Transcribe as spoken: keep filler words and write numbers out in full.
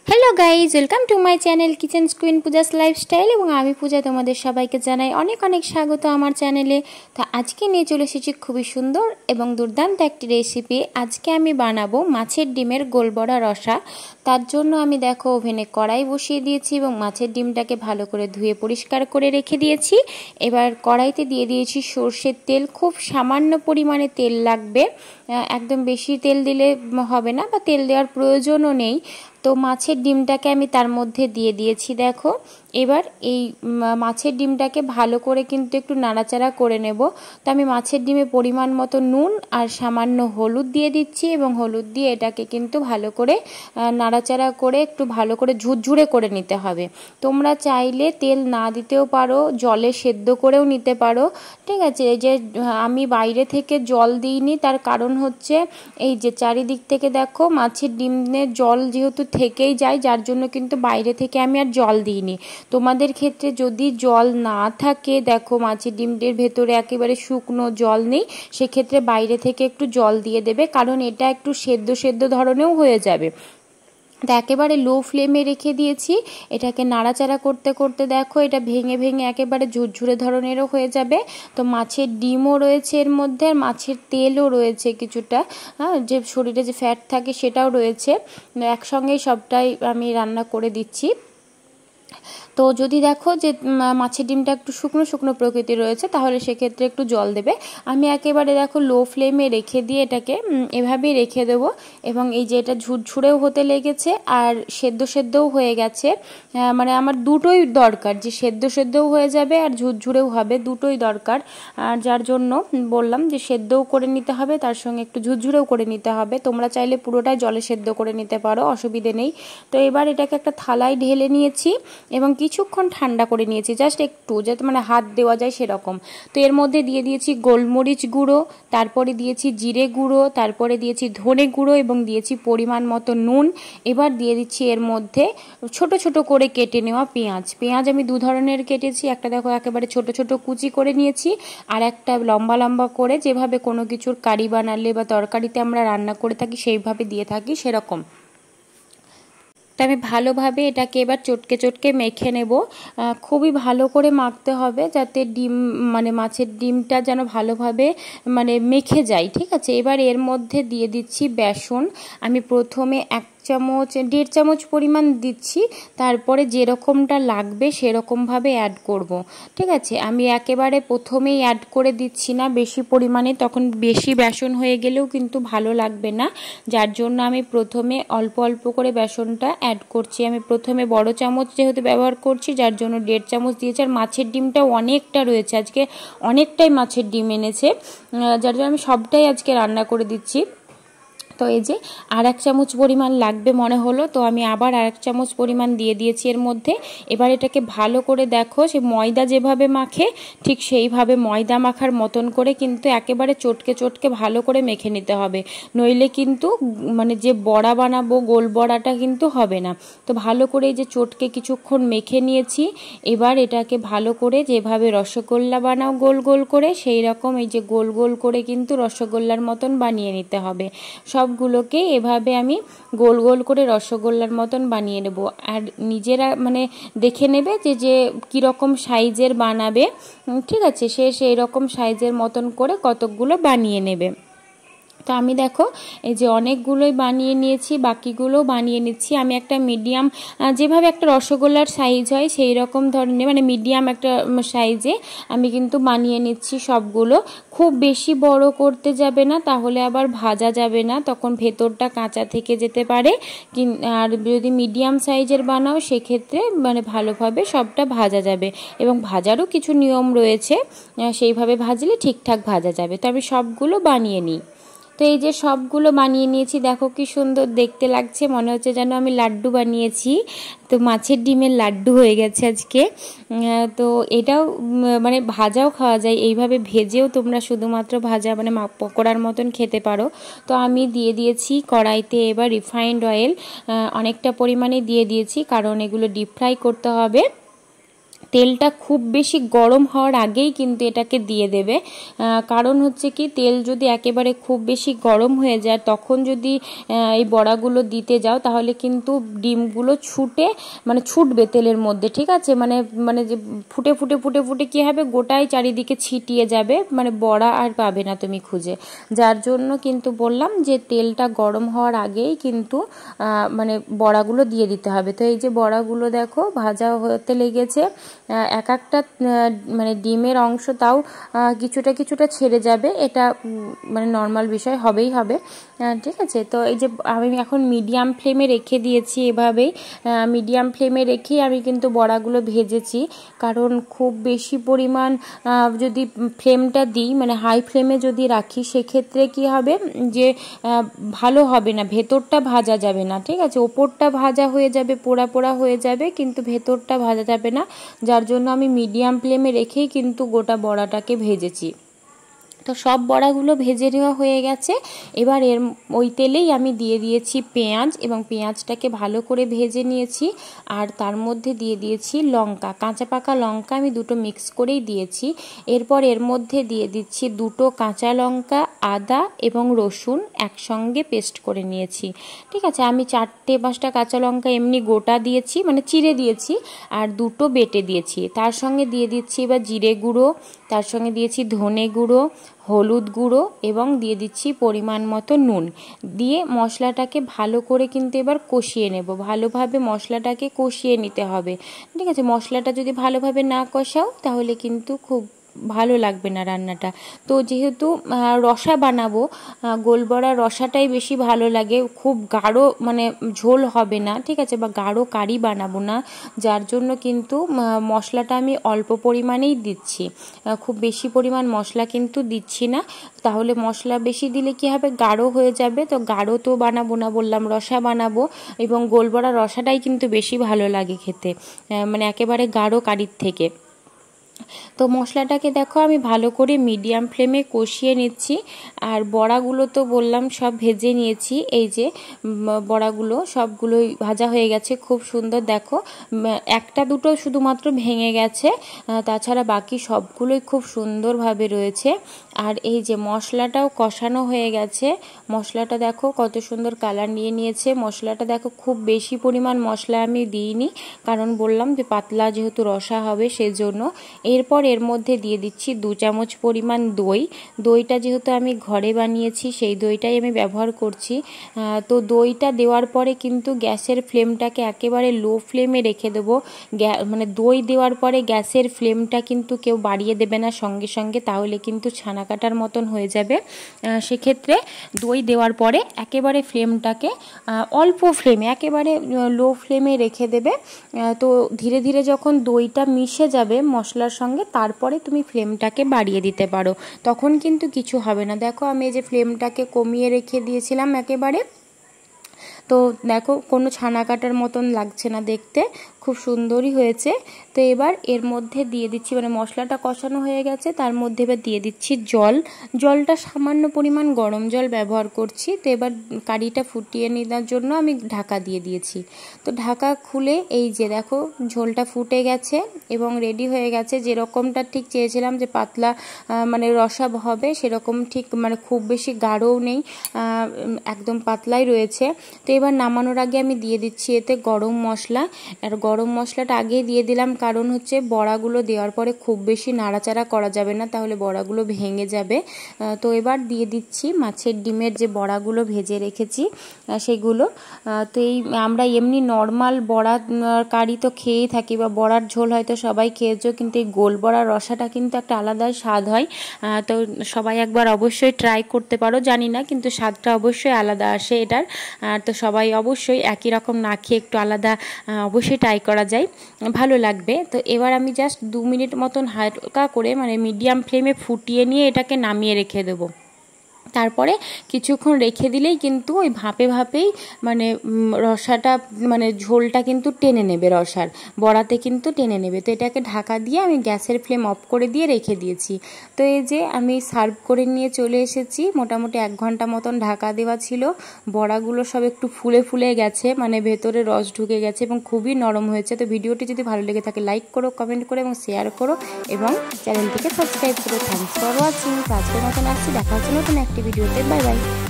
Hello guys welcome to my channel kitchen queen Pooja's lifestyle और आमी पूजा तुम्हारे सबाइके जानाई अनेक अनेक स्वागत आमार चैनेले। तो आज के निये चले एसेछि खूबई सुंदर एवं दुर्दान्त एकटी रेसिपि। आज के आमी बानाबो माछेर डिमेर गोल बड़ा रसा। तार जोन्नो आमी देखो ओभेने कड़ाई बसिए दिएछि एवं माछेर डिमटाके भालो करे धुए परिष्कार करे रेखे दिएछि। एबार कड़ाईते दिए दिएछि सर्षेर तेल, खूब सामान्य परिमाणे तेल लागबे, एकदम बेशी तेल दिले होबे ना बा तेल देওয়ার प्रयोजनও নেই। तो माछेर डिमटाके आमी तार मध्य दिए दिएछि। देखो एबार एई माछेर डिमटाके भालो करे किन्तु एकटु नाड़ाचाड़ा करे नेब। तो आमी माछेर डिमे परिमाण मतो नुन और सामान्य हलुद दिए दिচ্ছি এবং हलुद दिए एटाके किन्तु भालो करे नाड़ाचाड़ा करे एकटु भालो करे झुरझुरे करे निते हबे। तोमरा चाइले तेल ना दितेও पारो, जले सेদ্ধ करेও निते पारो, ठीक आछे। এই যে আমি বাইরে থেকে জল দিইনি, তার কারণ হচ্ছে এই যে চারিদিক থেকে দেখো মাছের ডিমে জল যেহেতু থেকেই যায়, যার জন্য কিন্তু বাইরে থেকে আমি আর জল দিইনি। তোমাদের ক্ষেত্রে যদি জল না থাকে, দেখো মাছের ডিমের ভেতরে একেবারে শুকনো জল নেই, সেক্ষেত্রে বাইরে থেকে একটু জল দিয়ে দেবে, কারণ এটা একটু সেদ্ধ সেদ্ধ ধরনেরও হয়ে যাবে। তো একেবারে লো ফ্লেমে রেখে দিয়েছি। এটাকে নাড়াচাড়া করতে করতে দেখো এটা ভেঙে ভেঙে একেবারে ঝুরঝুরে ধরনেরও হয়ে যাবে। তো মাছের ডিমও রয়েছে এর মধ্যে, আর মাছের তেলও রয়েছে কিছুটা, হ্যাঁ, যে শরীরে যে ফ্যাট থাকে সেটাও রয়েছে। একসঙ্গেই সবটাই আমি রান্না করে দিচ্ছি। তো যদি দেখো যে মাছের ডিমটা একটু শুকনো শুকনো প্রকৃতির রয়েছে, তাহলে সেক্ষেত্রে একটু জল দেবে। আমি একেবারে দেখো লো ফ্লেমে রেখে দিয়ে এটাকে এভাবেই রেখে দেবো, এবং এই যে এটা ঝুরঝুরেও হতে লেগেছে আর সেদ্ধ সেদ্ধও হয়ে গেছে। মানে আমার দুটোই দরকার, যে সেদ্ধ সেদ্ধও হয়ে যাবে আর ঝুরঝুরেও হবে, দুটোই দরকার। আর যার জন্য বললাম যে সেদ্ধও করে নিতে হবে, তার সঙ্গে একটু ঝুরঝুরেও করে নিতে হবে। তোমরা চাইলে পুরোটাই জলে সেদ্ধ করে নিতে পারো, অসুবিধে নেই। তো এবার এটাকে একটা থালায় ঢেলে নিয়েছি এবং কিছুক্ষণ ঠান্ডা করে নিয়েছি, জাস্ট একটু, যাতে মানে হাত দেওয়া যায় সেরকম। তো এর মধ্যে দিয়ে দিয়েছি গোলমরিচ গুঁড়ো, তারপরে দিয়েছি জিরে গুঁড়ো, তারপরে দিয়েছি ধনে গুঁড়ো এবং দিয়েছি পরিমাণ মতো নুন। এবার দিয়ে দিচ্ছি এর মধ্যে ছোট ছোট করে কেটে নেওয়া পেঁয়াজ। পেঁয়াজ আমি দু ধরনের কেটেছি, একটা দেখো একেবারে ছোট ছোট কুচি করে নিয়েছি, আর একটা লম্বা লম্বা করে, যেভাবে কোনো কিছুর কারি বানালে বা তরকারিতে আমরা রান্না করে থাকি সেইভাবে দিয়ে থাকি সেরকম। আমি ভালোভাবে এটাকে এবার চটকে চটকে মেখে নেব। খুবই ভালো করে মাখতে হবে, যাতে ডিম মানে মাছের ডিমটা যেন ভালোভাবে মানে মেখে যায়, ঠিক আছে। এবার এর মধ্যে দিয়ে দিচ্ছি বেসন। আমি প্রথমে এক চামচ দেড় চামচ পরিমাণ দিচ্ছি, তারপরে যেরকমটা লাগবে সেরকমভাবে অ্যাড করব, ঠিক আছে। আমি একেবারে প্রথমেই অ্যাড করে দিচ্ছি না বেশি পরিমাণে, তখন বেশি বেসন হয়ে গেলেও কিন্তু ভালো লাগবে না। যার জন্য আমি প্রথমে অল্প অল্প করে বেসনটা অ্যাড করছি। আমি প্রথমে বড় চামচ যেহেতু ব্যবহার করছি, যার জন্য দেড় চামচ দিয়েছি। আর মাছের ডিমটাও অনেকটা রয়েছে, আজকে অনেকটাই মাছের ডিম এনেছে, যার জন্য আমি সবটাই আজকে রান্না করে দিচ্ছি। তো এই যে আর এক চামচ পরিমাণ লাগবে মনে হলো, তো আমি আবার আর এক চামচ পরিমাণ দিয়ে দিয়েছি এর মধ্যে। এবার এটাকে ভালো করে দেখো, সে ময়দা যেভাবে মাখে ঠিক সেইভাবে ময়দা মাখার মতন করে কিন্তু একেবারে চটকে চটকে ভালো করে মেখে নিতে হবে, নইলে কিন্তু মানে যে বড়া বানাবো গোল বড়াটা কিন্তু হবে না। তো ভালো করে এই যে চটকে কিছুক্ষণ মেখে নিয়েছি। এবার এটাকে ভালো করে যেভাবে রসগোল্লা বানাও গোল গোল করে, সেই রকম এই যে গোল গোল করে কিন্তু রসগোল্লার মতন বানিয়ে নিতে হবে। সব গুলোকে এভাবে আমি গোল গোল করে রসগোল্লার মতন বানিয়ে নেব। আর নিজেরা মানে দেখে নেবে যে যে কীরকম সাইজের বানাবে, ঠিক আছে, সে সেই রকম সাইজের মতন করে কতকগুলো বানিয়ে নেবে। তো আমি দেখো এই যে অনেকগুলোই বানিয়ে নিয়েছি, বাকিগুলো বানিয়ে নিচ্ছি। আমি একটা মিডিয়াম, যেভাবে একটা রসগোল্লার সাইজ হয় সেই রকম ধরনের, মানে মিডিয়াম একটা সাইজে আমি কিন্তু বানিয়ে নিচ্ছি সবগুলো। খুব বেশি বড় করতে যাবে না, তাহলে আবার ভাজা যাবে না, তখন ভেতরটা কাঁচা থেকে যেতে পারে। আর যদি মিডিয়াম সাইজের বানাও সেক্ষেত্রে মানে ভালোভাবে সবটা ভাজা যাবে, এবং ভাজারও কিছু নিয়ম রয়েছে, সেইভাবে ভাজলে ঠিকঠাক ভাজা যাবে। তো আমি সবগুলো বানিয়ে নিই। তো এই যে সবগুলো বানিয়ে নিয়েছি, দেখো কি সুন্দর দেখতে লাগছে, মনে হচ্ছে যেন আমি লাড্ডু বানিয়েছি। তো মাছের ডিমের লাড্ডু হয়ে গেছে আজকে। তো এটাও মানে ভাজাও খাওয়া যায়, এইভাবে ভেজেও তোমরা শুধুমাত্র ভাজা মানে পকোড়ার মতন খেতে পারো। তো আমি দিয়ে দিয়েছি কড়াইতে এবার রিফাইন্ড অয়েল, অনেকটা পরিমাণে দিয়ে দিয়েছি, কারণ এগুলো ডিপ ফ্রাই করতে হবে। তেলটা খুব বেশি গরম হওয়ার আগেই কিন্তু এটাকে দিয়ে দেবে। কারণ হচ্ছে কি, তেল যদি একেবারে খুব বেশি গরম হয়ে যায় তখন যদি এই বড়াগুলো দিতে যাও তাহলে কিন্তু ডিমগুলো ছুটে মানে ছুটবে তেলের মধ্যে, ঠিক আছে, মানে মানে যে ফুটে ফুটে ফুটে ফুটে কী হবে, গোটাই চারিদিকে ছিটিয়ে যাবে, মানে বড়া আর পাবে না তুমি খুঁজে। যার জন্য কিন্তু বললাম যে তেলটা গরম হওয়ার আগেই কিন্তু মানে বড়াগুলো দিয়ে দিতে হবে। তো এই যে বড়াগুলো দেখো ভাজা হতে লেগেছে, এক একটা মানে ডিমের অংশ তাও কিছুটা কিছুটা ছেড়ে যাবে, এটা মানে নর্মাল বিষয়, হবেই হবে, ঠিক আছে। তো এই যে আমি এখন মিডিয়াম ফ্লেমে রেখে দিয়েছি, এভাবেই মিডিয়াম ফ্লেমে রেখেই আমি কিন্তু বড়াগুলো ভেজেছি। কারণ খুব বেশি পরিমাণ যদি ফ্লেমটা দিই, মানে হাই ফ্লেমে যদি রাখি, সেক্ষেত্রে কি হবে যে ভালো হবে না, ভেতরটা ভাজা যাবে না, ঠিক আছে, ওপরটা ভাজা হয়ে যাবে, পোড়া পোড়া হয়ে যাবে, কিন্তু ভেতরটা ভাজা যাবে না। যার জন্য আমি মিডিয়াম ফ্লেমে রেখেই কিন্তু গোটা বড়াটাকে ভেজেছি। তো সব বড়াগুলো ভেজে নেওয়া হয়ে গেছে। এবার এর ওই তেলেই আমি দিয়ে দিয়েছি পেঁয়াজ, এবং পেঁয়াজটাকে ভালো করে ভেজে নিয়েছি। আর তার মধ্যে দিয়ে দিয়েছি লঙ্কা, কাঁচা পাকা লঙ্কা আমি দুটো মিক্স করেই দিয়েছি। এরপর এর মধ্যে দিয়ে দিচ্ছি দুটো কাঁচা লঙ্কা, আদা এবং রসুন একসঙ্গে পেস্ট করে নিয়েছি, ঠিক আছে। আমি চারটে পাঁচটা কাঁচা লঙ্কা এমনি গোটা দিয়েছি, মানে চিড়ে দিয়েছি, আর দুটো বেটে দিয়েছি। তার সঙ্গে দিয়ে দিচ্ছি এবার জিরে গুঁড়ো, তার সঙ্গে দিয়েছি ধনে গুঁড়ো, হলুদ গুঁড়ো, এবং দিয়ে দিচ্ছি পরিমাণ মতো নুন। দিয়ে মশলাটাকে ভালো করে কিন্তু এবার কষিয়ে নেব, ভালোভাবে মশলাটাকে কষিয়ে নিতে হবে, ঠিক আছে। মশলাটা যদি ভালোভাবে না কষাও তাহলে কিন্তু খুব ভালো লাগবে না রান্নাটা। তো যেহেতু রসা বানাবো, গোলবড়ার রসাটাই বেশি ভালো লাগে, খুব গাঢ় মানে ঝোল হবে না, ঠিক আছে, বা গাঢ় কারি বানাবো না। যার জন্য কিন্তু মশলাটা আমি অল্প পরিমাণেই দিচ্ছি, খুব বেশি পরিমাণ মশলা কিন্তু দিচ্ছি না। তাহলে মশলা বেশি দিলে কি হবে, গাঢ় হয়ে যাবে। তো গাঢ় তো বানাবো না, বললাম রসা বানাবো, এবং গোলবড়া রসাটাই কিন্তু বেশি ভালো লাগে খেতে, মানে একেবারে গাঢ় কারির থেকে। তো মশলাটাকে দেখো আমি ভালো করে মিডিয়াম ফ্লেমে কষিয়ে নিচ্ছি। আর বড়াগুলো তো বললাম সব ভেজে নিয়েছি, এই যে বড়াগুলো সবগুলোই ভাজা হয়ে গেছে, খুব সুন্দর, দেখো একটা দুটো শুধুমাত্র ভেঙে গেছে, তাছাড়া বাকি সবগুলোই খুব সুন্দরভাবে রয়েছে। আর এই যে মশলাটাও কষানো হয়ে গেছে, মশলাটা দেখো কত সুন্দর কালার নিয়ে নিয়েছে। মশলাটা দেখো খুব বেশি পরিমাণ মশলা আমি দিইনি, কারণ বললাম যে পাতলা যেহেতু রসা হবে সেজন্য। এরপর এর মধ্যে দিয়ে দিচ্ছি দু চামচ পরিমাণ দই। দইটা যেহেতু আমি ঘরে বানিয়েছি সেই দইটাই আমি ব্যবহার করছি। তো দইটা দেওয়ার পরে কিন্তু গ্যাসের ফ্লেমটাকে একেবারে লো ফ্লেমে রেখে দেবো। মানে দই দেওয়ার পরে গ্যাসের ফ্লেমটা কিন্তু কেউ বাড়িয়ে দেবে না সঙ্গে সঙ্গে, তাহলে কিন্তু ছানা কাটার মতন হয়ে যাবে। সেক্ষেত্রে দই দেওয়ার পরে একেবারে ফ্লেমটাকে অল্প ফ্লেমে, একেবারে লো ফ্লেমে রেখে দেবে। তো ধীরে ধীরে যখন দইটা মিশে যাবে মশলার সঙ্গে, তারপরে তুমি ফ্লেমটাকে বাড়িয়ে দিতে পারো, তখন কিন্তু কিছু হবে না। দেখো আমি এই যে ফ্লেমটাকে কমিয়ে রেখে দিয়েছিলাম একেবারে, তো দেখো কোনো ছানা কাটার মতন লাগছে না দেখতে, খুব সুন্দরই হয়েছে। তো এবার এর মধ্যে দিয়ে দিচ্ছি, মানে মশলাটা কষানো হয়ে গেছে, তার মধ্যে এবার দিয়ে দিচ্ছি জল। জলটা সামান্য পরিমাণ গরম জল ব্যবহার করছি। তো এবার কারিটা ফুটিয়ে নেওয়ার জন্য আমি ঢাকা দিয়ে দিয়েছি। তো ঢাকা খুলে এই যে দেখো ঝোলটা ফুটে গেছে এবং রেডি হয়ে গেছে। যেরকমটা ঠিক চেয়েছিলাম যে পাতলা মানে রসা হবে, সেরকম ঠিক মানে খুব বেশি গাঢ়ও নেই, একদম পাতলাই রয়েছে। তো এবার নামানোর আগে আমি দিয়ে দিচ্ছি এতে গরম মশলা। আর গরম মশলাটা আগেই দিয়ে দিলাম, কারণ হচ্ছে বড়াগুলো দেওয়ার পরে খুব বেশি নাড়াচাড়া করা যাবে না, তাহলে বড়াগুলো ভেঙে যাবে। তো এবার দিয়ে দিচ্ছি মাছের ডিমের যে বড়াগুলো ভেজে রেখেছি সেগুলো। তো এই আমরা এমনি নর্মাল বড়া কারি তো খেয়েই থাকি, বা বড়ার ঝোল হয়তো সবাই খেয়েছো, কিন্তু এই গোল বড়ার রসাটা কিন্তু একটা আলাদা স্বাদ হয়। তো সবাই একবার অবশ্যই ট্রাই করতে পারো, জানি না কিন্তু স্বাদটা অবশ্যই আলাদা আসে এটার। তো সবাই অবশ্যই একই রকম না খেয়ে একটু আলাদা অবশ্যই ট্রাই করা যায়, ভালো লাগবে। তো এবার আমি জাস্ট দু মিনিট মতন হালকা করে মানে মিডিয়াম ফ্লেমে ফুটিয়ে নিয়ে এটাকে নামিয়ে রেখে দেবো। তারপরে কিছুক্ষণ রেখে দিলেই কিন্তু ওই ভাপে ভাপেই মানে রসাটা মানে ঝোলটা কিন্তু টেনে নেবে, রসার বড়াতে কিন্তু টেনে নেবে। তো এটাকে ঢাকা দিয়ে আমি গ্যাসের ফ্লেম অফ করে দিয়ে রেখে দিয়েছি। তো এই যে আমি সার্ভ করে নিয়ে চলে এসেছি। মোটামুটি এক ঘন্টা মতন ঢাকা দেওয়া ছিল। বড়াগুলো সব একটু ফুলে ফুলে গেছে, মানে ভেতরে রস ঢুকে গেছে এবং খুবই নরম হয়েছে। তো ভিডিওটি যদি ভালো লেগে থাকে লাইক করো, কমেন্ট করো এবং শেয়ার করো এবং চ্যানেলটিকে সাবস্ক্রাইব করো। Thanks for watching. তো আজকের মতন আসছি, দেখা হচ্ছে নতুন একটি ভিডিওতে। Bye by.